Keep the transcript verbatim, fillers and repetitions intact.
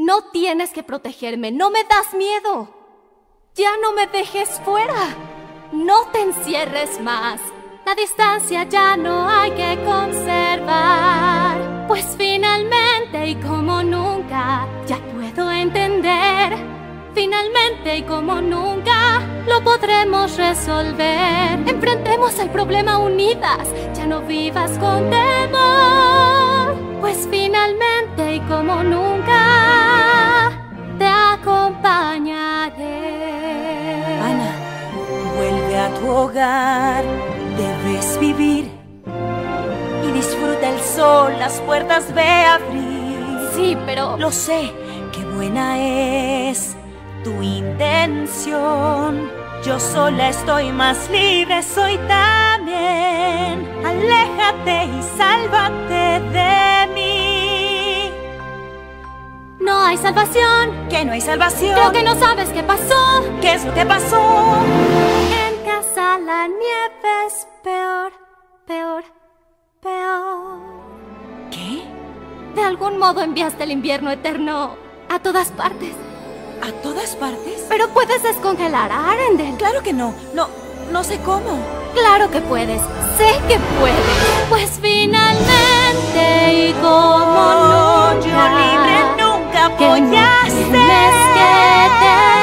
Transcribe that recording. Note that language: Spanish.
No tienes que protegerme, no me das miedo. Ya no me dejes fuera. No te encierres más. La distancia ya no hay que conservar. Pues finalmente y como nunca ya puedo entender. Finalmente y como nunca lo podremos resolver. Enfrentemos el problema unidas, ya no vivas con temor. Pues finalmente y como nunca te acompañaré. Ana, vuelve a tu hogar, debes vivir y disfruta el sol, las puertas ve a abrir. Sí, pero... Lo sé, qué buena es tu intención. Yo sola estoy más libre, soy también. Aléjate y sálvate de mí. No hay salvación. ¿Que no hay salvación? Creo que no sabes qué pasó. ¿Qué es lo que pasó? En casa la nieve es peor, peor, peor. ¿Qué? De algún modo enviaste el invierno eterno a todas partes. ¿A todas partes? Pero puedes descongelar a Arendelle. Claro que no, no, no sé cómo. Claro que puedes, sé que puedes. Pues finalmente y como Oh, nunca, yo libre nunca que voy no a tienes que ser.